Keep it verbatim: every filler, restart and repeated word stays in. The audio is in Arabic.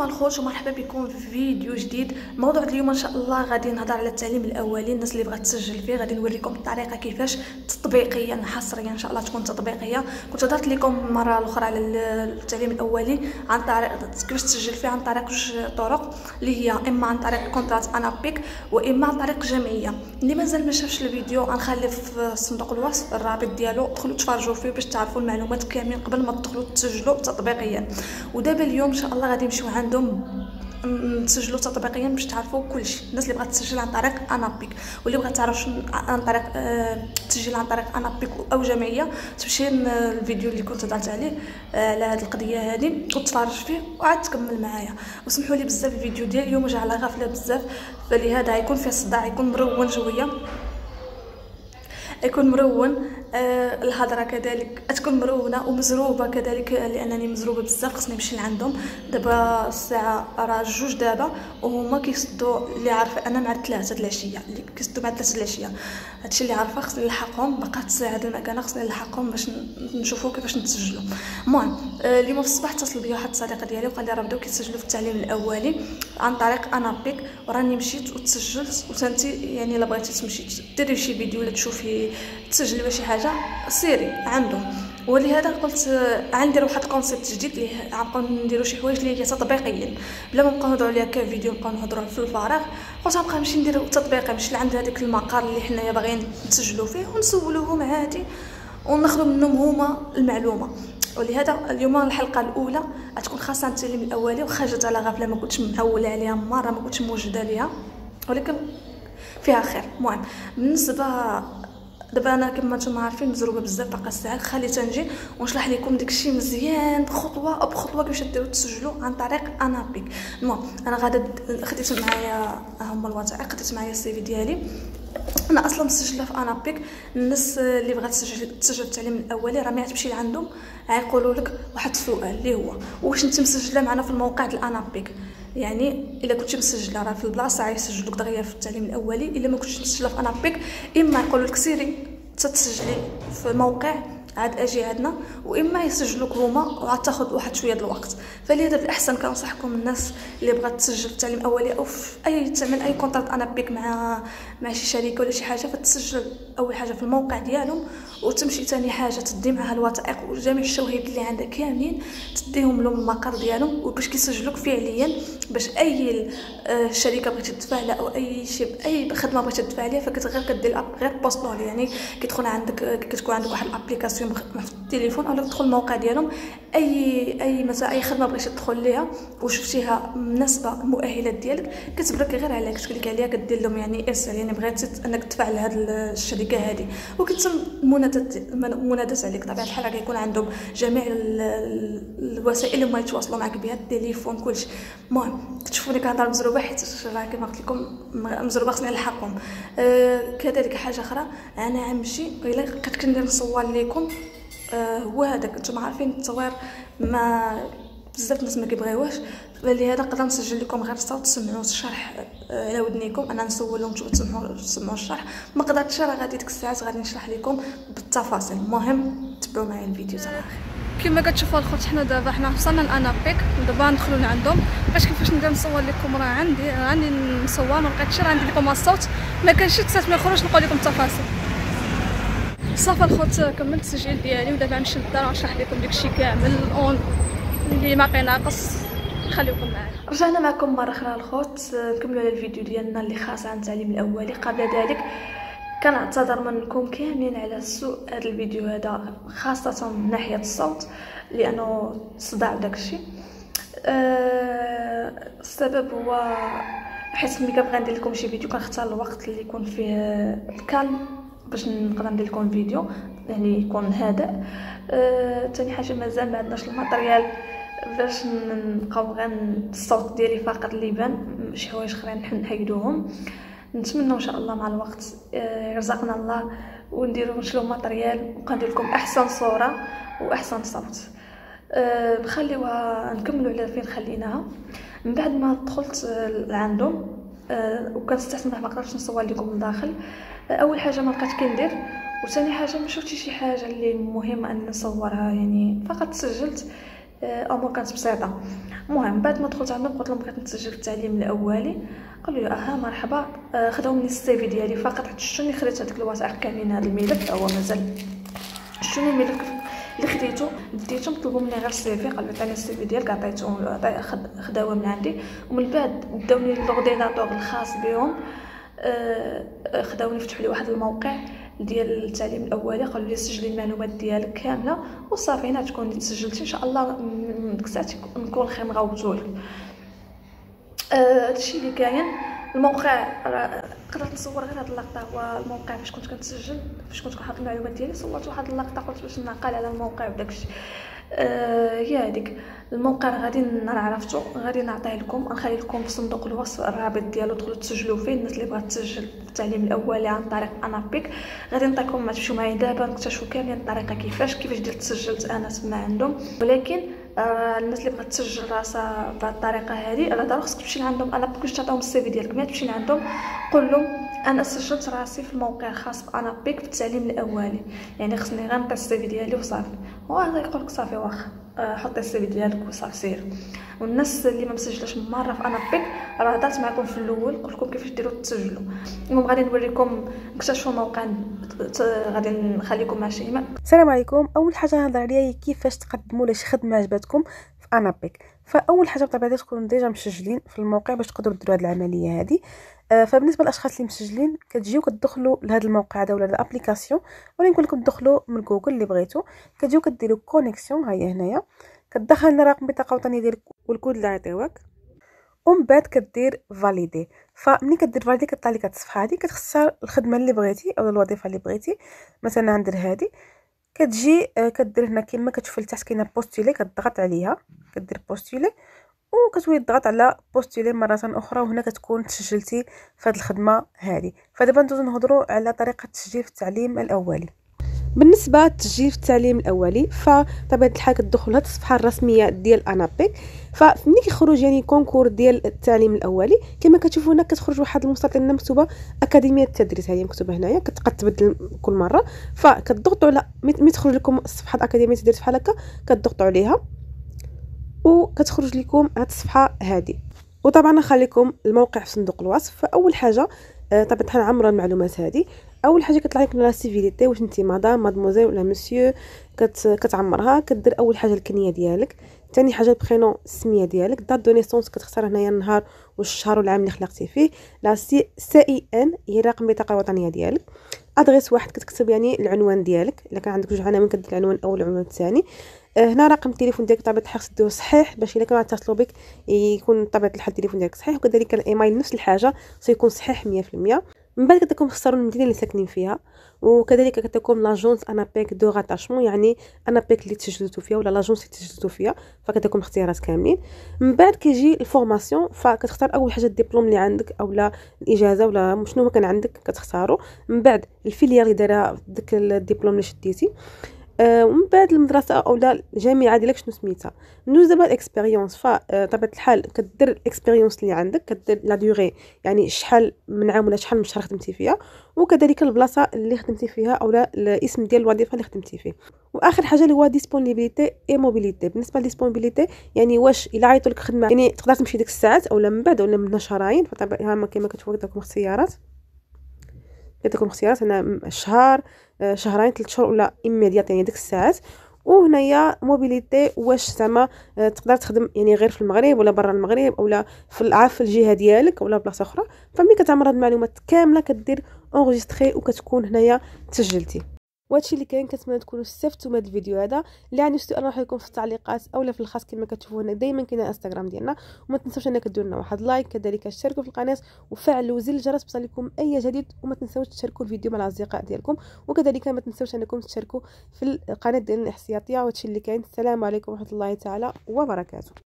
السلام الخوت ومرحبا بكم في فيديو جديد. موضوع اليوم ان شاء الله غادي نهضر على التعليم الاولي. الناس اللي بغات تسجل فيه غادي نوريكم الطريقه كيفاش تطبيقيا حصريا ان شاء الله تكون تطبيقيه. كنت هضرت لكم المره الاخرى على التعليم الاولي عن طريق كيفاش تسجل فيه عن طريق جوج طرق اللي هي اما عن طريق كونترات انابيك واما عن طريق جمعيه. اللي مازال ما شافش الفيديو غنخلي في صندوق الوصف الرابط ديالو، دخلوا تفرجوا فيه باش تعرفوا المعلومات كاملين قبل ما تدخلوا تسجلوا تطبيقيا. ودابا اليوم ان شاء الله غادي نمشيو عندهم نسجلوا تطبيقيا باش تعرفوا كلشي. الناس اللي بغات تسجل عن طريق انابيك واللي بغات تعرف عن طريق أه تسجيل عن طريق انابيك او جمعيه تمشي الفيديو اللي كنت هضرت عليه على هذه القضيه هذه وتفرج فيه وعاد تكمل معايا. وسمحوا لي بزاف الفيديو ديال اليوم جا على غفله بزاف، فلهذا يكون فيه صداع، يكون مرون شويه، يكون مرون. آه الهضره كذلك تكون مرونه ومزروبه كذلك، لانني مزروبه بزاف خصني نمشي لعندهم. دابا الساعه راه جوج دابا وهما كيصدوا اللي عارفه انا مع ثلاثة د العشيه، اللي كيصدوا مع ثلاثة د العشيه. هادشي اللي عارفه خصني نلحقهم، بقات ساعه د المكانه خصني نلحقهم باش نشوفوا كيفاش نتسجلوا. المهم آه اليوم في الصباح اتصل بيا واحد الصديقه ديالي وقال لي راه بداو كيتسجلوا في التعليم الاولي عن طريق انابيك، وراني مشيت وتسجلت. وانتي يعني الا بغيتي تمشي ديري شي فيديو ولا تشوفي تسجلي شي حاجه سيري عندهم. ولهذا قلت غندير واحد الكونسيبت جديد اللي غنبقاو نديروا شي حوايج اللي هي تطبيقيا بلا ما نبقاو نهضروا عليها كفيديو، نبقاو نهضروا في الفراغ. قلت غنبقى نمشي ندير تطبيقي، نمشي لعند هذاك المقر اللي حنايا باغيين نسجلوا فيه ونسولوهم عادي وناخذوا منهم هما المعلومه. ولهذا اليوم الحلقه الاولى غتكون خاصه عن التعليم الاولي، وخرجت على غفله ما كنتش معوله عليها مره، ما كنتش موجوده ليها، ولكن فيها خير. المهم بالنسبه دابا انا كما نتوما عارفين مزروبه بزاف باقا الساعه، خليت نجي ونشرح لكم داكشي مزيان خطوه بخطوه كيفاش ديروا تسجلوا عن طريق انابيك. المهم انا غادا خديت معايا هما الوثائق، خديت معايا السي في ديالي. انا اصلا مسجله في انابيك. الناس اللي بغات تسجل تسجل التعليم الاولي راه ملي تمشي لعندهم غيقولوا لك واحد السؤال اللي هو واش انت مسجله معنا في الموقع ديال الانابيك. يعني الا كنتي مسجله راه في البلاصه غيسجلوك دغيا في التعليم الاولي، الا ما كنتش مسجله في انابيك اما يقولوا لك سيري تتسجلي في موقع عاد اجي عندنا، واما يسجلوك هما وعاد تاخذ واحد شويه ديال الوقت. فلهذا بالاحسن كنصحكم الناس اللي بغات تسجل في التعليم الاولي او في اي تعمل اي كونترات انابيك مع مع شي شركه ولا شي حاجه، فتسجل اول حاجه في الموقع ديالهم، وتمشي ثاني حاجه تدي معها الوثائق وجميع الشواهد اللي عندك كاملين تديهم لهم المقر ديالهم وباش كيسجلوك فعليا، باش اي شركه بغيتي تدفع لها او اي شيء اي خدمه بغيتي تدفع عليها فكتغير كدير غير بوستول. يعني كيدخل عندك كتكون عندك واحد الابليكاسيون في التليفون او تدخل الموقع ديالهم، اي اي مثلا اي خدمه بغيتي تدخل ليها وشفتيها مناسبه المؤهلات ديالك كتبرك غير عليك تكليك عليها كدير لهم يعني ارسال، يعني بغيتي انك تدفع لهاد الشركه هذه وكتم المنادات المنادات عليك. طبعا الحال كيكون عندهم جميع الوسائل اللي ما يتواصلوا معك بها، التليفون كلشي. المهم كتشوفوني كنهضر مزروبه حيت راه كما قلت لكم مزروبه خصني نلحقهم. أه كذلك حاجه اخرى انا غنمشي الا بقيت كندير نصور لكم أه هو هذاك. نتوما عارفين التصوير ما بزاف الناس ما كيبغيوهش، فلهذا نقدر نسجل لكم غير الصوت تسمعوا الشرح على ودنيكم، انا نسول لهم تسمعوا تسمعوا الشرح. ما قدرتش راه غادي ديك الساعات غادي نشرح لكم بالتفاصيل. المهم تبعوا معايا الفيديو حتى الاخر. كما كتشوفوا الخوت حنا دابا حنا وصلنا لانابيك، دابا ندخلوا لعندهم. باش كيفاش ندير نصور لكم راه عندي راني نصور، ما بقيتش راه عندي لكم الصوت، ما كانش حتى ما يخرجش نقول لكم التفاصيل. صافي الخوت كملت التسجيل ديالي ودابا نمشي للدار ونشرح لكم داكشي كامل اون اللي باقي ناقص. خليكم معايا. رجعنا معكم مره اخرى الخوت، نكملوا على الفيديو ديالنا اللي خاص عن التعليم الاولي. قبل ذلك كنعتذر منكم كاملين على سوء هذا الفيديو هذا، خاصه من ناحيه الصوت لانه صداع داكشي. أه السبب هو حيت ملي كنبغي ندير لكم شي فيديو كنختار الوقت اللي يكون فيه الكالم باش نقدر ندير لكم فيديو يعني يكون هادئ. ثاني أه حاجه مازال ما عندناش الماتريال باش نبقاو غير الصوت ديالي فقط اللي يبان، شي حوايج اخرين نحيدوهم. نتمنى ان شاء الله مع الوقت يرزقنا الله ونديروا نشلو ماتريال وندير لكم احسن صوره واحسن صوت. أه نخليوها نكملوا على فين خليناها. من بعد ما دخلت لعندهم أه وكنستحسن ما قدرتش نصور لكم الداخل. أه اول حاجه ما بقيت كندير، وثاني حاجه ما شفتش شي حاجه اللي مهمه ان نصورها، يعني فقط سجلت امور كانت بسيطه. المهم بعد ما دخلت عندهم قلت لهم بغيت نتسجل في التعليم الاولي، قالوا لي اها مرحبا. خداو مني السي في ديالي فقط، حيت شتوني خديت هذيك الوثائق كاملين. هذا الملف هو مازال شتوني الملف اللي خديته ديتهم، طلبوا مني غير السي في، قالوا لي عطيني السي في ديالك، عطيتهم خداوه من عندي. ومن بعد داوني لورديناتور الخاص بهم، خداوني فتحوا لي واحد الموقع ديال التعليم الاولي، قالوا لي سجلي المعلومات ديالك كامله وصافي. هنا تكوني تسجلتي ان شاء الله من ديك الساعه نكون خير مغوتولك. هادشي اللي كاين. الموقع قدرت نصور غير هاد اللقطه، هو الموقع فاش كنت كنتسجل، فاش كنت كنحط المعلومات ديالي صورت واحد اللقطه قلت باش نعقل على الموقع وداكشي. آه هي هذيك الموقع غادي نهار عرفتو غادي نعطيه لكم، نخلي لكم في صندوق الوصف الرابط ديالو، دخلوا تسجلوا فيه. الناس اللي بغات تسجل في التعليم الاولي عن طريق انابيك غادي نعطيكم، ما تمشيو معايا دابا نكتشفوا كاملين الطريقه كيفاش كيفاش دير تسجلت انا تما عندهم. ولكن آه الناس اللي بغات تسجل راسها بهذه الطريقه هذه راه ضروري خصك تمشي لعندهم. انا باش تعطيهم السي في ديالك ملي تمشي لعندهم قول لهم انا سجلت راسي في الموقع الخاص بانابيك في التعليم الاولي، يعني خصني غير نعطي السي في ديالي وصافي. وهذا يقول لك صافي واخا حطي السي في ديالك وصافي سير. والناس اللي ما مسجلاش مره في انابيك راه هضرت معكم في الاول قلت لكم كيفاش ديروا تسجلوا. المهم غادي نوريكم نكتشفوا الموقع، غادي نخليكم مع شيماء. السلام عليكم. اول حاجه نهضر عليها هي كيفاش تقدموا لشي خدمه عجبتكم في انابيك. فاول حاجه بطبيعه تكونوا ديجا مسجلين في الموقع باش تقدروا ديروا هذه العمليه هذه. آه فبالنسبه للاشخاص اللي مسجلين كتجيو كتدخلوا لهذا الموقع هذا ولا الابليكاسيون، ولا نقول لكم تدخلوا من جوجل اللي بغيتو، كتجيو كديروا كونيكسيون. ها هي هنايا كتدخل رقم بطاقه وطنيه ديالك والكود اللي عطيوك، ومن بعد كدير فاليدي. فملي كدير فاليدي كطلع لك هاد الصفحه هذه، كتختار الخدمه اللي بغيتي او الوظيفه اللي بغيتي. مثلا غندير هذه، كتجي كدير هنا كما كتشوف لتحت كاينه بوستولي، كتضغط عليها كدير بوستولي وكتولي تضغط على بوستولي مره اخرى، وهنا كتكون تسجلتي في هذه الخدمه هذه. فدابا ندوزو نهضروا على طريقه التسجيل في التعليم الاولي. بالنسبه للتسجيل في التعليم الاولي فطبيعه الحال كتدخل لهاد الصفحه الرسميه ديال انابيك. فملي كيخرج يعني كونكور ديال التعليم الاولي كما كتشوفوا هنا كتخرج واحد المستطيل مكتوبه اكاديميه التدريس، هي مكتوبه هنايا كتبقى تبدل كل مره. فكتضغطوا على ملي تخرج لكم الصفحه اكاديميه التدريس بحال هكا كتضغطوا عليها وكتخرج لكم هاد الصفحه هذه. وطبعا نخليكم الموقع في صندوق الوصف. فاول حاجه طبعا نعمروا المعلومات هذه. اول حاجه كطلع لك لا سيفيليتي، واش انت مدام مادموزيل ولا مسيو، كت... كتعمرها. كدير اول حاجه الكنيه ديالك، ثاني حاجه البرينون السميه ديالك، دات دو نيسونس كتختار هنايا النهار والشهر والعام اللي خلقتي فيه، لا سي سي اي ان هي رقم البطاقه الوطنيه ديالك، ادريس واحد كتكتب يعني العنوان ديالك الا كان عندك جوج عناوين كدير العنوان الاول والعنوان الثاني. هنا رقم التليفون ديالك طبيعه الحال خصك ديرو صحيح باش الا كانوا يتصلوا بك يكون طبيعه الحال التليفون ديالك صحيح، وكذلك الايميل نفس الحاجه سيكون صحيح مية في المية. من بعد كتكون تختاروا المدينه اللي ساكنين فيها، وكذلك كتكون لاجونس انابيك دو راتاشمون، يعني انابيك اللي تسجلتوا فيها ولا لاجونس اللي تسجلتوا فيها، فكتكون اختيارات كاملين. من بعد كيجي الفورماسيون، فكتختار اول حاجه الدبلوم اللي عندك اولا الاجازه ولا شنو ما كان عندك كتختاروا. من بعد الفيليير اللي دايره داك الدبلوم اللي شديتي، آه ومن بعد المدرسه اولا الجامعه ديالك شنو سميتها. ندوز دابا الاكسبيريونس. فطبيعه الحال كدير الاكسبيريونس اللي عندك، كدير لا دوري يعني شحال من عام ولا شحال من شهر خدمتي فيها، وكذلك البلاصه اللي خدمتي فيها اولا الاسم ديال الوظيفه اللي خدمتي فيه. واخر حاجه اللي هو ديسپونيبيليتي اي موبيليتي. بالنسبه لديسپونيبيليتي يعني واش الا عيطوا لك خدمه يعني تقدر تمشي ديك الساعات اولا من بعد ولا من شهرين. فطبعا كما كتشوفوا داك الاختيارات كتكون اختيارات هنا شهر شهرين ثلاث شهور ولا ايميديات يعني ديك الساعات. وهنايا موبيليتي واش زعما تقدر تخدم يعني غير في المغرب ولا برا المغرب اولا في العاف الجهه ديالك ولا بلاصه اخرى. فملي كتعمر هاد المعلومات كامله كدير اونغيستري وكتكون هنايا تسجلتي. وهادشي اللي كاين. كنتمنى تكونوا استفدتوا من هذا الفيديو هذا. اللي عنده سؤال راح لكم في التعليقات اولا في الخاص كما كتشوفوا هنا دائما كاين انستغرام ديالنا. وما تنساوش انك ديروا لنا واحد لايك، كذلك اشتركوا في القناه وفعلوا زر الجرس باش لكم اي جديد. وما تنساوش تشاركوا الفيديو مع الاصدقاء ديالكم، وكذلك ما تنساوش انكم تشاركوا في القناه ديالنا الاحتياطيه. وهادشي اللي كاين. السلام عليكم ورحمه الله تعالى وبركاته.